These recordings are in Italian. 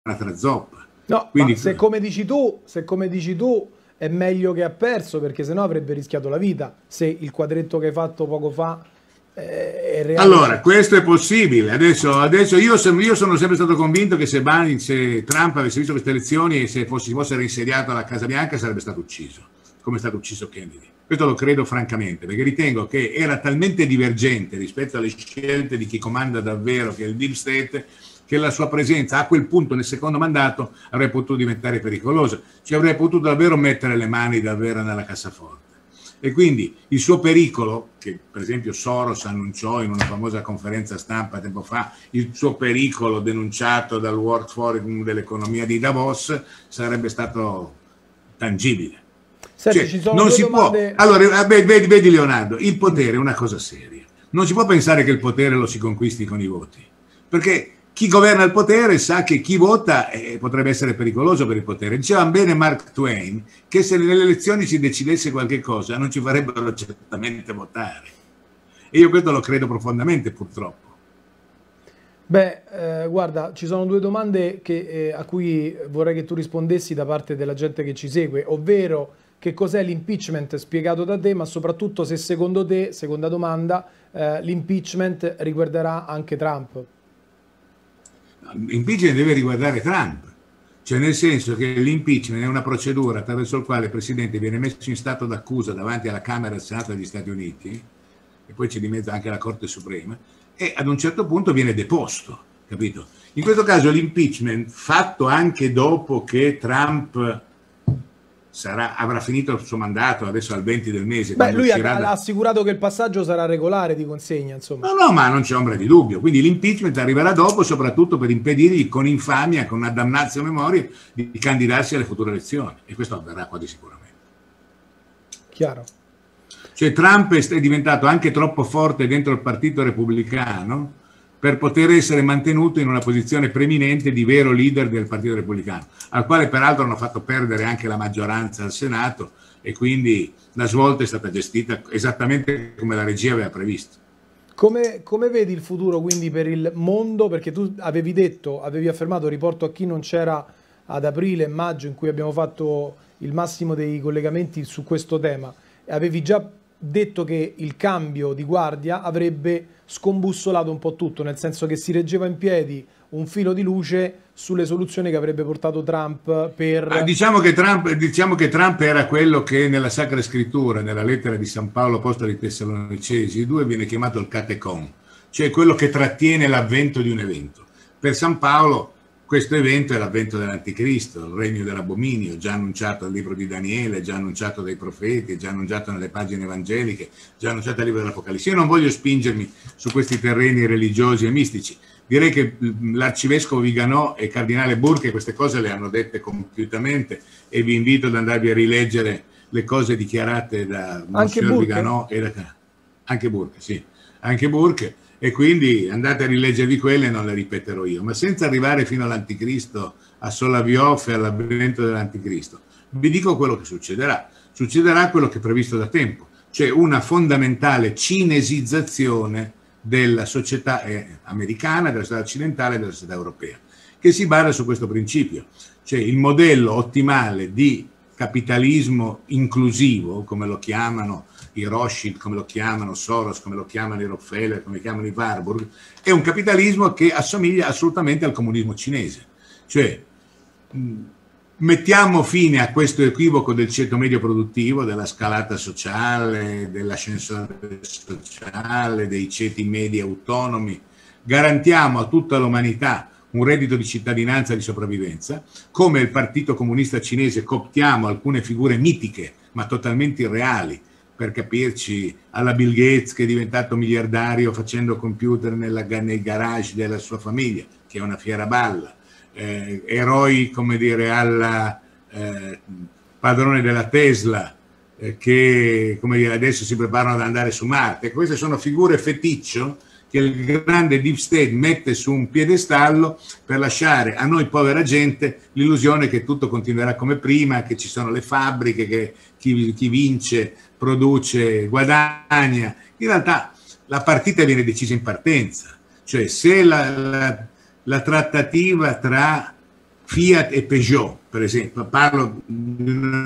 un'altra zoppa. No, Quindi, ma se come dici tu è meglio che ha perso, perché sennò avrebbe rischiato la vita se il quadretto che hai fatto poco fa è reale. allora, questo è possibile. Adesso io sono sempre stato convinto che se Trump avesse visto queste elezioni e se si fosse reinsediato alla Casa Bianca sarebbe stato ucciso, come è stato ucciso Kennedy. Questo lo credo francamente, perché ritengo che era talmente divergente rispetto alle scelte di chi comanda davvero, che è il Deep State, che la sua presenza a quel punto nel secondo mandato avrebbe potuto diventare pericolosa, ci avrebbe potuto davvero mettere le mani davvero nella cassaforte. E quindi il suo pericolo, che per esempio Soros annunciò in una famosa conferenza stampa tempo fa, il suo pericolo denunciato dal World Forum dell'economia di Davos, sarebbe stato tangibile. Senti, Cioè, ci sono non due si può. domande. Allora, vedi Leonardo, il potere è una cosa seria. Non si può pensare che il potere lo si conquisti con i voti, perché chi governa il potere sa che chi vota potrebbe essere pericoloso per il potere. Diceva bene Mark Twain che se nelle elezioni si decidesse qualche cosa non ci farebbero certamente votare. E io questo lo credo profondamente, purtroppo. Beh, guarda, ci sono due domande a cui vorrei che tu rispondessi da parte della gente che ci segue, ovvero che cos'è l'impeachment spiegato da te, ma soprattutto se secondo te, seconda domanda, l'impeachment riguarderà anche Trump. L'impeachment deve riguardare Trump, cioè nel senso che l'impeachment è una procedura attraverso la quale il Presidente viene messo in stato d'accusa davanti alla Camera e al Senato degli Stati Uniti, e poi c'è di mezzo anche la Corte Suprema, e ad un certo punto viene deposto, capito? In questo caso l'impeachment, fatto anche dopo che Trump avrà finito il suo mandato, adesso al 20 del mese, Beh, quando lui uscirà ha assicurato che il passaggio sarà regolare di consegna, insomma. No, ma non c'è ombra di dubbio. Quindi l'impeachment arriverà dopo, soprattutto per impedirgli con infamia, con una damnatio memoria, di candidarsi alle future elezioni. E questo avverrà quasi sicuramente. Chiaro. Cioè Trump è diventato anche troppo forte dentro il partito repubblicano per poter essere mantenuto in una posizione preeminente di vero leader del partito repubblicano, al quale peraltro hanno fatto perdere anche la maggioranza al Senato, e quindi la svolta è stata gestita esattamente come la regia aveva previsto. Come vedi il futuro quindi per il mondo? Perché tu avevi affermato, riporto a chi non c'era ad aprile e maggio in cui abbiamo fatto il massimo dei collegamenti su questo tema, avevi già detto che il cambio di guardia avrebbe scombussolato un po' tutto, nel senso che si reggeva in piedi un filo di luce sulle soluzioni che avrebbe portato Trump per... Diciamo che Trump era quello che nella Sacra Scrittura, nella lettera di San Paolo Apostolo ai Tessalonicesi 2, viene chiamato il catecon, cioè quello che trattiene l'avvento di un evento. Per San Paolo questo evento è l'avvento dell'Anticristo, il regno dell'abominio, già annunciato al libro di Daniele, già annunciato dai profeti, già annunciato nelle pagine evangeliche, già annunciato al libro dell'Apocalisse. Io non voglio spingermi su questi terreni religiosi e mistici. Direi che l'arcivescovo Viganò e il cardinale Burke queste cose le hanno dette compiutamente, e vi invito ad andarvi a rileggere le cose dichiarate da Monsignor Viganò e anche Burke, sì, anche Burke. E quindi andate a rileggervi quelle, non le ripeterò io, ma senza arrivare fino all'anticristo, a Solavioff e all'avvento dell'anticristo. Vi dico quello che succederà. Succederà quello che è previsto da tempo, cioè una fondamentale cinesizzazione della società americana, della società occidentale e della società europea, che si basa su questo principio, cioè il modello ottimale di capitalismo inclusivo, come lo chiamano i Rothschild, come lo chiamano Soros, come lo chiamano i Rockefeller, come lo chiamano i Warburg, è un capitalismo che assomiglia assolutamente al comunismo cinese. Cioè, mettiamo fine a questo equivoco del ceto medio produttivo, della scalata sociale, dell'ascensore sociale, dei ceti medi autonomi, garantiamo a tutta l'umanità un reddito di cittadinanza e di sopravvivenza. Come il Partito Comunista Cinese cooptiamo alcune figure mitiche ma totalmente irreali, per capirci, alla Bill Gates, che è diventato miliardario facendo computer nei garage della sua famiglia, che è una fiera balla, eroi come dire alla padrone della Tesla, che come dire adesso si preparano ad andare su Marte. Queste sono figure feticcio che il grande Deep State mette su un piedestallo per lasciare a noi povera gente l'illusione che tutto continuerà come prima, che ci sono le fabbriche, che chi vince produce, guadagna. In realtà la partita viene decisa in partenza, cioè se la trattativa tra Fiat e Peugeot, per esempio, parlo di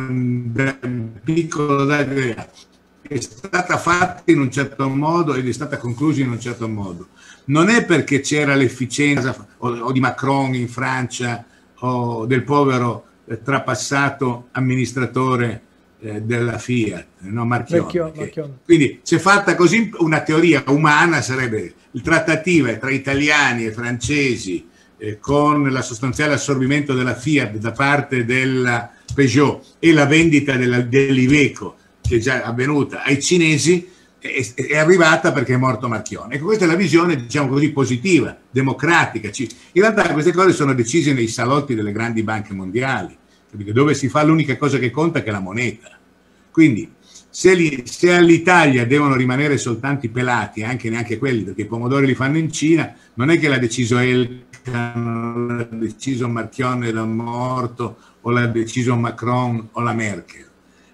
un piccolo dato, è stata fatta in un certo modo ed è stata conclusa in un certo modo. Non è perché c'era l'efficienza o di Macron in Francia o del povero trapassato amministratore della Fiat, no? Marchionne. Quindi se fatta così, una teoria umana sarebbe il trattativa tra italiani e francesi con la sostanziale assorbimento della Fiat da parte della Peugeot e la vendita dell'Iveco, che è già avvenuta, ai cinesi, è arrivata perché è morto Marchionne. Ecco, questa è la visione, diciamo così, positiva, democratica. In realtà queste cose sono decise nei salotti delle grandi banche mondiali, dove si fa l'unica cosa che conta, che è la moneta. Quindi se all'Italia devono rimanere soltanto i pelati, anche neanche quelli, perché i pomodori li fanno in Cina, non è che l'ha deciso Elkann, l'ha deciso Marchionne da morto, o l'ha deciso Macron o la Merkel.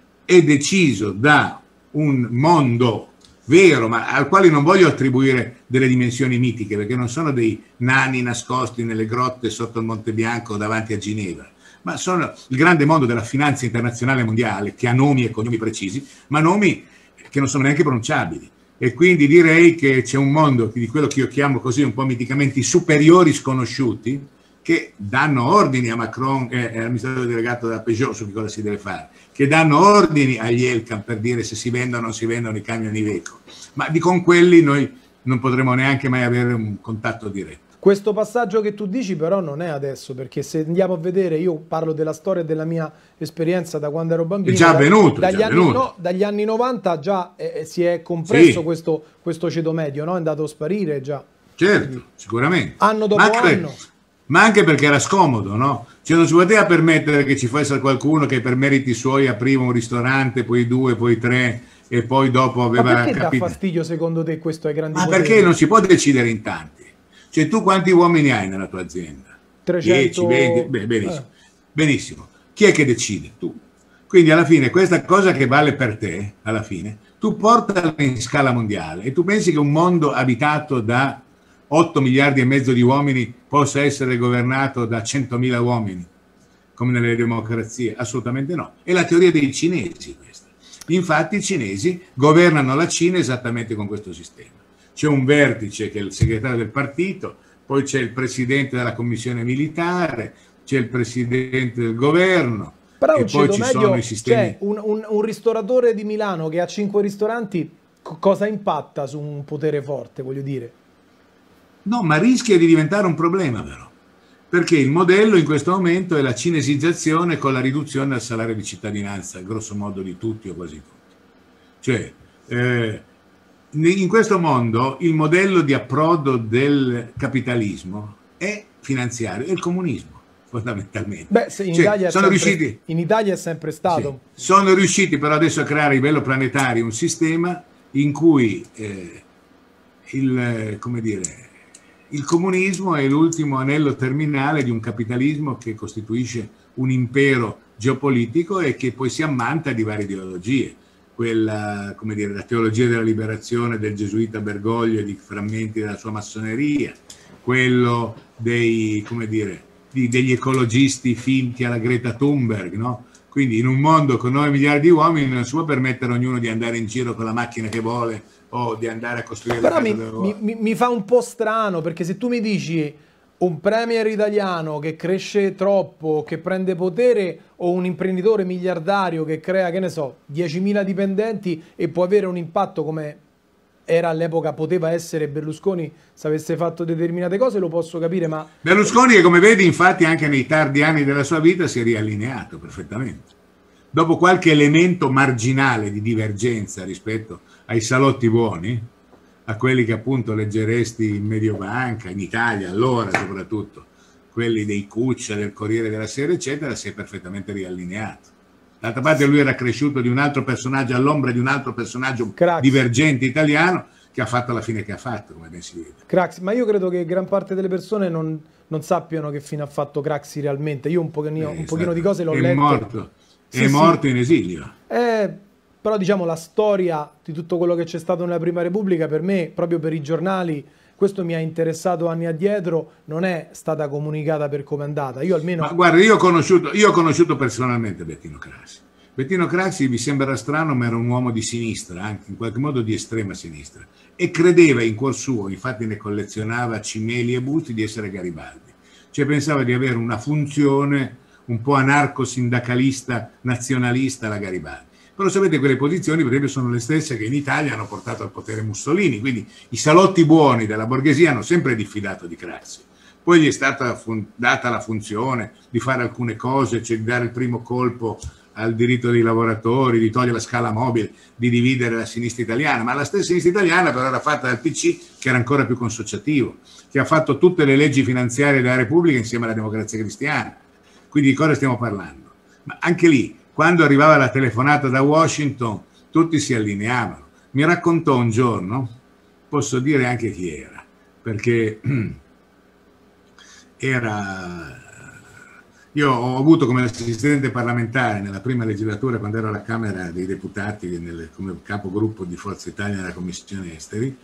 È deciso da un mondo vero, ma al quale non voglio attribuire delle dimensioni mitiche, perché non sono dei nani nascosti nelle grotte sotto il Monte Bianco davanti a Ginevra, ma sono il grande mondo della finanza internazionale mondiale, che ha nomi e cognomi precisi, ma nomi che non sono neanche pronunciabili. E quindi direi che c'è un mondo di quello che io chiamo così un po' miticamente i superiori sconosciuti, che danno ordini a Macron e all'amministratore delegato della Peugeot su che cosa si deve fare, che danno ordini agli Elkann per dire se si vendono o non si vendono i camion Iveco, ma con quelli noi non potremo neanche mai avere un contatto diretto. Questo passaggio che tu dici però non è adesso, perché se andiamo a vedere, io parlo della storia e della mia esperienza da quando ero bambino, è già avvenuto, dagli anni 90 già si è compresso, sì, questo ceto medio, no? È andato a sparire già. Certo, sicuramente. Anno dopo anno. Ma anche perché era scomodo, no? Cioè non si poteva permettere che ci fosse qualcuno che per meriti suoi apriva un ristorante, poi 2, poi 3 e poi dopo aveva... Ma perché dà fastidio secondo te questo ai grandi poteri? Perché non si può decidere in tanti. Cioè tu quanti uomini hai nella tua azienda? 300... 10, 20? Beh, benissimo. Benissimo. Chi è che decide? Tu. Quindi alla fine questa cosa che vale per te, alla fine, tu portala in scala mondiale e tu pensi che un mondo abitato da 8 miliardi e mezzo di uomini possa essere governato da 100.000 uomini, come nelle democrazie? Assolutamente no. È la teoria dei cinesi questa. Infatti i cinesi governano la Cina esattamente con questo sistema. C'è un vertice che è il segretario del partito, poi c'è il presidente della commissione militare, c'è il presidente del governo, però e poi ci sono i sistemi. Cioè, un ristoratore di Milano che ha 5 ristoranti, cosa impatta su un potere forte, voglio dire? No, ma rischia di diventare un problema però, perché il modello in questo momento è la cinesizzazione con la riduzione del salario di cittadinanza, grosso modo di tutti o quasi tutti. Cioè, in questo mondo il modello di approdo del capitalismo è finanziario, è il comunismo fondamentalmente. Beh, in Italia è sempre stato. Sì, sono riusciti però adesso a creare a livello planetario un sistema in cui il comunismo è l'ultimo anello terminale di un capitalismo che costituisce un impero geopolitico e che poi si ammanta di varie ideologie. Quella, la teologia della liberazione del gesuita Bergoglio e di frammenti della sua massoneria, quello degli ecologisti finti alla Greta Thunberg, no? Quindi in un mondo con 9 miliardi di uomini non si può permettere a ognuno di andare in giro con la macchina che vuole o di andare a costruire la casa dove vuole. Mi fa un po' strano, perché se tu mi dici un premier italiano che cresce troppo, che prende potere, o un imprenditore miliardario che crea, che ne so, 10.000 dipendenti e può avere un impatto come era all'epoca, poteva essere Berlusconi se avesse fatto determinate cose, lo posso capire, ma... Berlusconi, che come vedi, infatti anche nei tardi anni della sua vita si è riallineato perfettamente. Dopo qualche elemento marginale di divergenza rispetto ai salotti buoni, a quelli che appunto leggeresti in Mediobanca, in Italia allora soprattutto, quelli dei Cuccia, del Corriere della Sera, eccetera, si è perfettamente riallineato. D'altra parte lui era cresciuto di un altro personaggio, all'ombra di un altro personaggio divergente italiano, che ha fatto la fine che ha fatto, come ben si vede. Craxi, ma io credo che gran parte delle persone non sappiano che fine ha fatto Craxi realmente. Io un pochino di cose l'ho letto. È morto in esilio. Però diciamo la storia di tutto quello che c'è stato nella Prima Repubblica, per me, proprio per i giornali, questo mi ha interessato anni addietro, non è stata comunicata per come è andata. Io almeno... Ma guarda, io ho conosciuto personalmente Bettino Craxi. Bettino Craxi, vi sembrerà strano, ma era un uomo di sinistra, anche in qualche modo di estrema sinistra, e credeva in cuor suo, infatti ne collezionava cimeli e busti, di essere Garibaldi. Cioè pensava di avere una funzione un po' anarco-sindacalista, nazionalista alla Garibaldi. Però sapete, quelle posizioni per esempio sono le stesse che in Italia hanno portato al potere Mussolini, quindi i salotti buoni della borghesia hanno sempre diffidato di Craxi. Poi gli è stata data la funzione di fare alcune cose, cioè di dare il primo colpo al diritto dei lavoratori, di togliere la scala mobile, di dividere la sinistra italiana, ma la stessa sinistra italiana però era fatta dal PC, che era ancora più consociativo, che ha fatto tutte le leggi finanziarie della Repubblica insieme alla Democrazia Cristiana. Quindi di cosa stiamo parlando? Ma anche lì, quando arrivava la telefonata da Washington, tutti si allineavano. Mi raccontò un giorno, posso dire anche chi era, perché io ho avuto come assistente parlamentare nella prima legislatura, quando ero alla Camera dei Deputati come capogruppo di Forza Italia nella Commissione Esteri,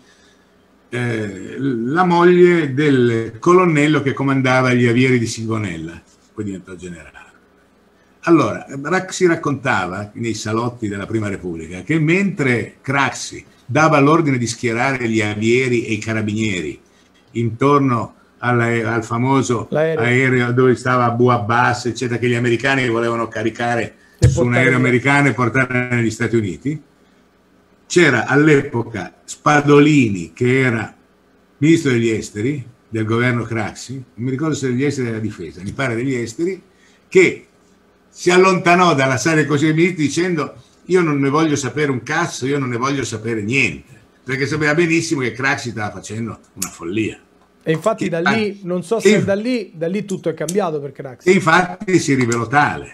la moglie del colonnello che comandava gli avieri di Sigonella, poi diventò generale. Allora, si raccontava nei salotti della Prima Repubblica che mentre Craxi dava l'ordine di schierare gli avieri e i carabinieri intorno al famoso aereo dove stava Abu Abbas, eccetera, che gli americani volevano caricare su un aereo americano e portare negli Stati Uniti, c'era all'epoca Spadolini, che era ministro degli esteri del governo Craxi, non mi ricordo se degli esteri o della difesa, mi pare degli esteri, che si allontanò dalla sala del Consiglio dei Ministri dicendo: io non ne voglio sapere un cazzo, io non ne voglio sapere niente, perché sapeva benissimo che Craxi stava facendo una follia. E infatti da lì, non so se da lì tutto è cambiato per Craxi. E infatti si rivelò tale.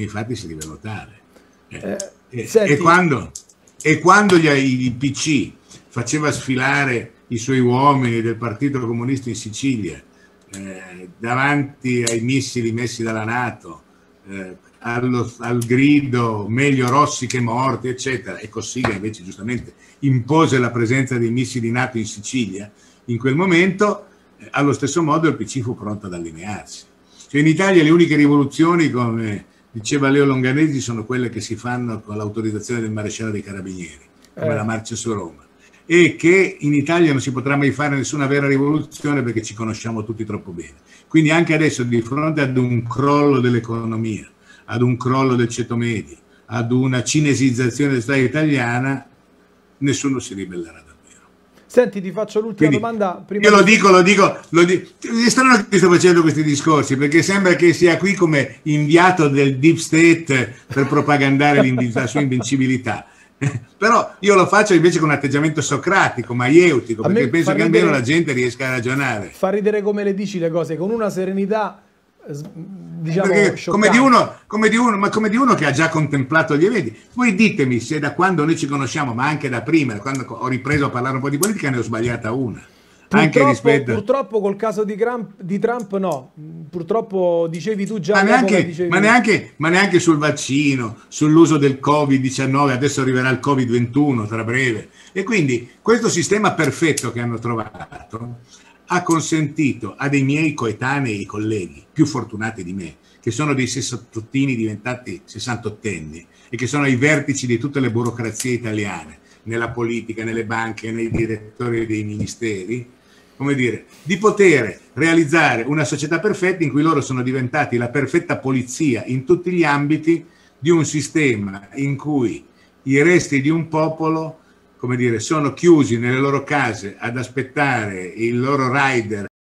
E quando il PC faceva sfilare i suoi uomini del Partito Comunista in Sicilia davanti ai missili messi dalla NATO, al grido meglio rossi che morti, eccetera, e Cossiga invece giustamente impose la presenza dei missili NATO in Sicilia, in quel momento allo stesso modo il PC fu pronto ad allinearsi. Cioè in Italia le uniche rivoluzioni, come diceva Leo Longanesi, sono quelle che si fanno con l'autorizzazione del maresciallo dei Carabinieri, come la marcia su Roma, e che in Italia non si potrà mai fare nessuna vera rivoluzione perché ci conosciamo tutti troppo bene. Quindi anche adesso, di fronte ad un crollo dell'economia, ad un crollo del ceto medio, ad una cinesizzazione della società italiana, nessuno si ribellerà davvero. Senti, ti faccio l'ultima domanda. Prima io lo dico. È strano che ti sto facendo questi discorsi, perché sembra che sia qui come inviato del Deep State per propagandare la sua invincibilità. Però io lo faccio invece con un atteggiamento socratico, maieutico, perché penso che almeno la gente riesca a ragionare. Fa ridere come le dici le cose, con una serenità, diciamo, come di uno che ha già contemplato gli eventi. Voi ditemi se da quando noi ci conosciamo, ma anche da prima, quando ho ripreso a parlare un po' di politica, ne ho sbagliata una. Purtroppo col caso di Trump no, purtroppo dicevi tu già, ma neanche sul vaccino, sull'uso del Covid-19, adesso arriverà il Covid-21 tra breve, e quindi questo sistema perfetto che hanno trovato ha consentito a dei miei coetanei colleghi più fortunati di me, che sono dei sessantottini diventati sessantottenni e che sono ai vertici di tutte le burocrazie italiane, nella politica, nelle banche, nei direttori dei ministeri, come dire, di poter realizzare una società perfetta in cui loro sono diventati la perfetta polizia in tutti gli ambiti di un sistema in cui i resti di un popolo, come dire, sono chiusi nelle loro case ad aspettare il loro rider